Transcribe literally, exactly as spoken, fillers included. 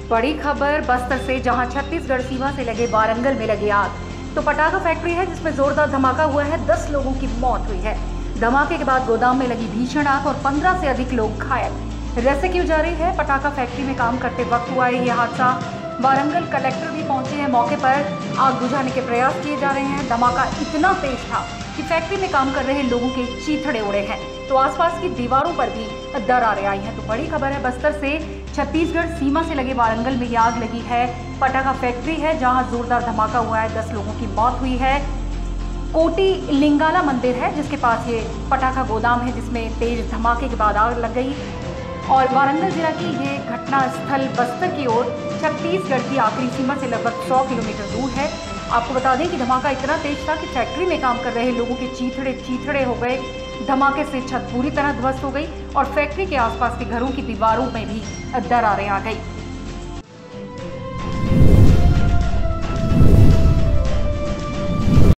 बड़ी खबर बस्तर से, जहां छत्तीसगढ़ सीमा से लगे वारंगल में लगी आग। तो पटाखा फैक्ट्री है जिसमें जोरदार धमाका हुआ है। दस लोगों की मौत हुई है। धमाके के बाद गोदाम में लगी भीषण आग और पंद्रह से अधिक लोग घायल। रेस्क्यू जारी है। पटाखा फैक्ट्री में काम करते वक्त हुआ है यह हादसा। वारंगल कलेक्टर भी पहुंचे हैं मौके पर। आग बुझाने के प्रयास किए जा रहे हैं। धमाका इतना तेज था कि फैक्ट्री में काम कर रहे लोगों के चीथड़े उड़े हैं, तो आसपास की दीवारों पर भी दरारें आई हैं। तो बड़ी खबर है बस्तर से, छत्तीसगढ़ सीमा से लगे वारंगल में ये आग लगी है। पटाखा फैक्ट्री है जहां जोरदार धमाका हुआ है। दस लोगों की मौत हुई है। कोटी लिंगाला मंदिर है जिसके पास ये पटाखा गोदाम है जिसमें तेज धमाके के बाद आग लग गई। और वारंगल जिला की ये घटना स्थल बस्तर की ओर छत्तीसगढ़ की आखिरी सीमा से लगभग सौ किलोमीटर दूर है। आपको बता दें कि धमाका इतना तेज था कि फैक्ट्री में काम कर रहे लोगों के चीथड़े चीथड़े हो गए। धमाके से छत पूरी तरह ध्वस्त हो गई और फैक्ट्री के आसपास के घरों की दीवारों में भी दरारें आ गई।